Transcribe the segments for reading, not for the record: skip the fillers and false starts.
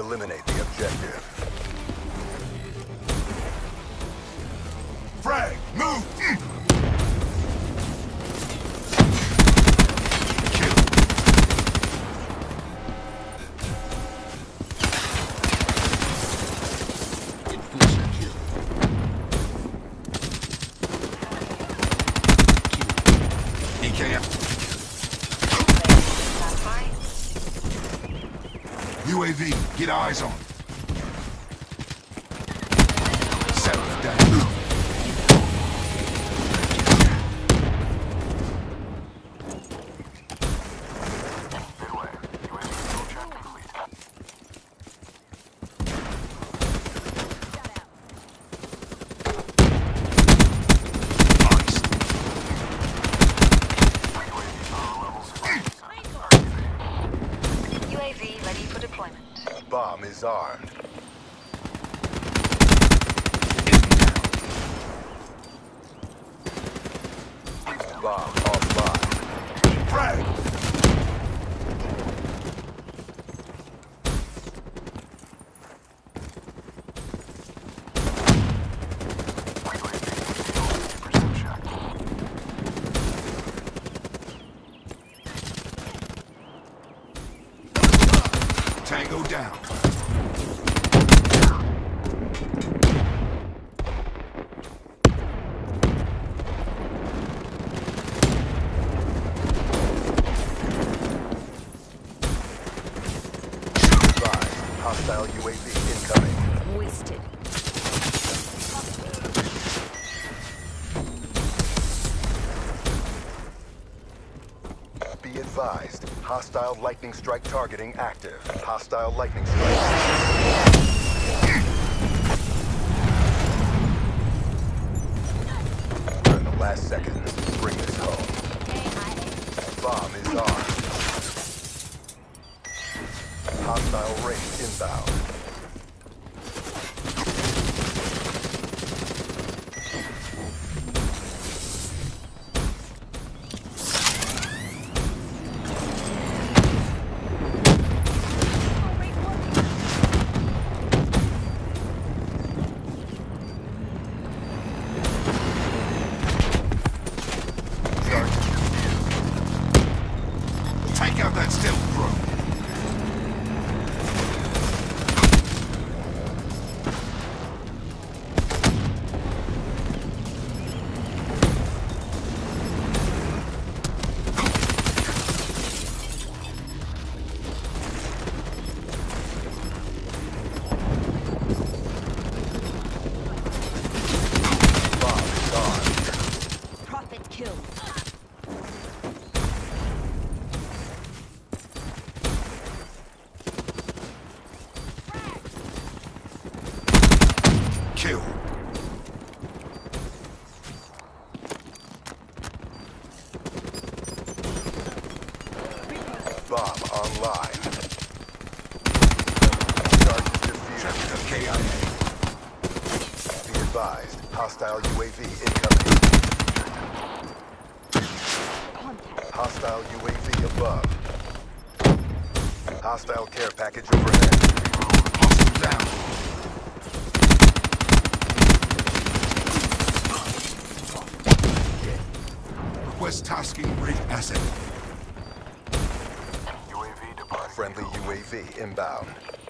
Eliminate the objective. Frag! Move! UAV, get eyes on. Settle it down. UAV ready for deployment. Bomb is armed. Bomb offline. Frag! Tango down. Hostile UAV incoming. Wasted. Be advised. Hostile lightning strike targeting active. Hostile lightning strike. We're in the last seconds. Bring this home. Bomb is armed. Hostile raid inbound. Take out that stealth drone. Profit kill. Kill. Bomb online. Charges defused. KIA. Be advised. Hostile UAV incoming. Hostile UAV above. Hostile care package overhead. Hostile down. Request tasking rig asset. Friendly UAV inbound.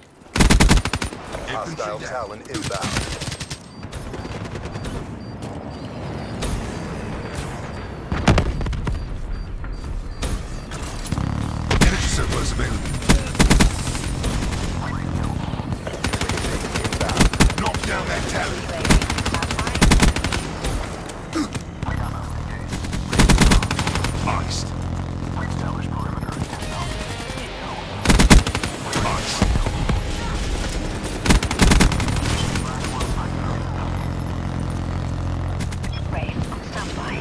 Hostile Talon inbound. Energy surplus available. Knock down that Talon. Iced. Ray, on standby.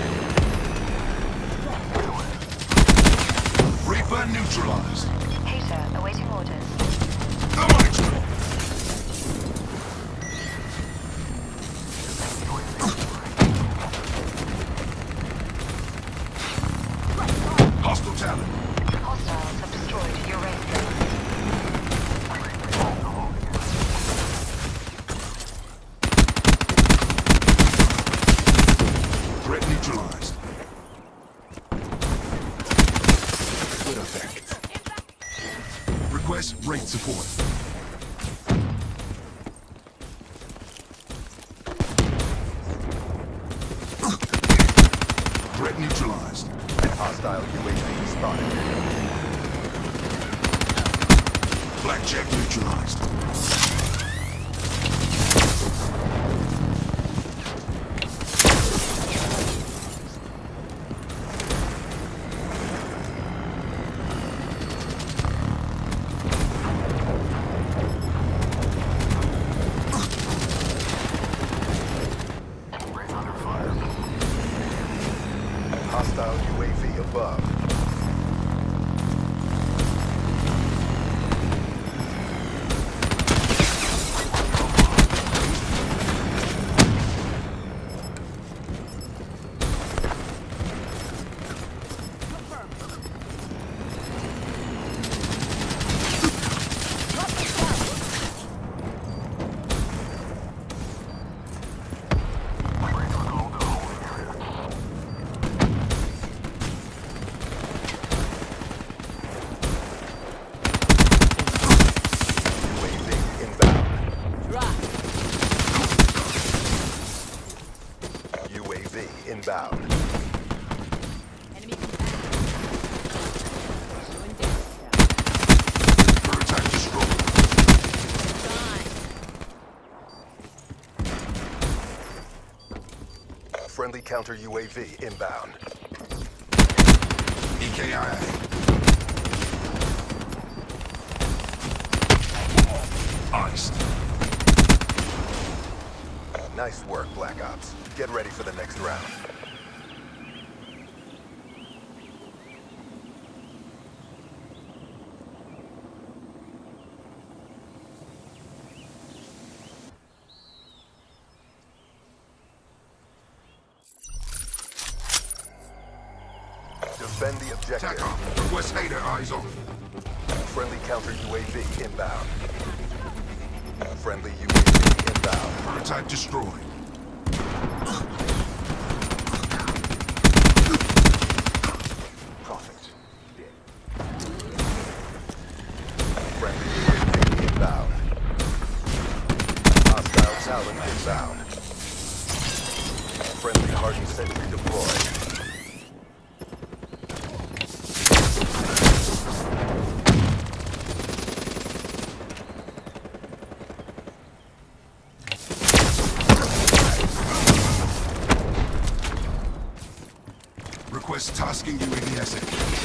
Reaper neutralized. Hater, awaiting orders. Thermite drill. point. Threat neutralized. Hostile UAV spotted. Blackjack neutralized. Hostile UAV above. Inbound. Enemy command. Doing damage now. Prototype destroyed. Gone. Friendly counter UAV inbound. EKIA. Iced. Nice work, Black Ops. Get ready for the next round. Defend the objective. TACOM. West Hader, eyes on. Friendly counter UAV inbound. Friendly UAV inbound. Prototype destroyed. Prophet. Friendly UAV inbound. Hostile Talon inbound. Friendly hardened sentry deployed. Request tasking UAV asset.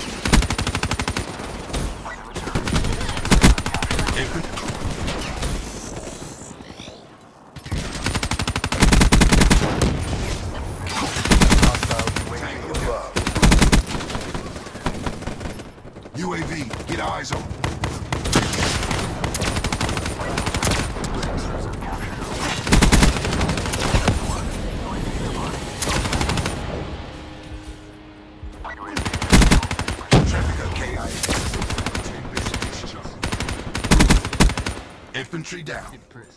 Hostile UAV above. UAV, get eyes on. Infantry down.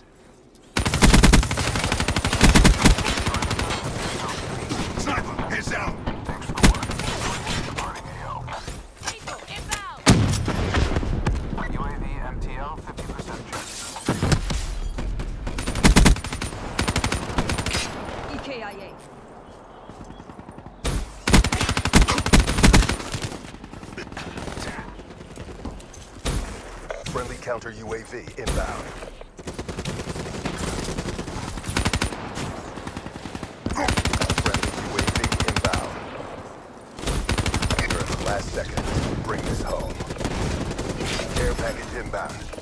Sniper, heads out. People inbound. UAV MTL 50% check. EKIA. Friendly counter UAV inbound. Friendly UAV inbound. You're in the last seconds. Bring this home. Care package inbound.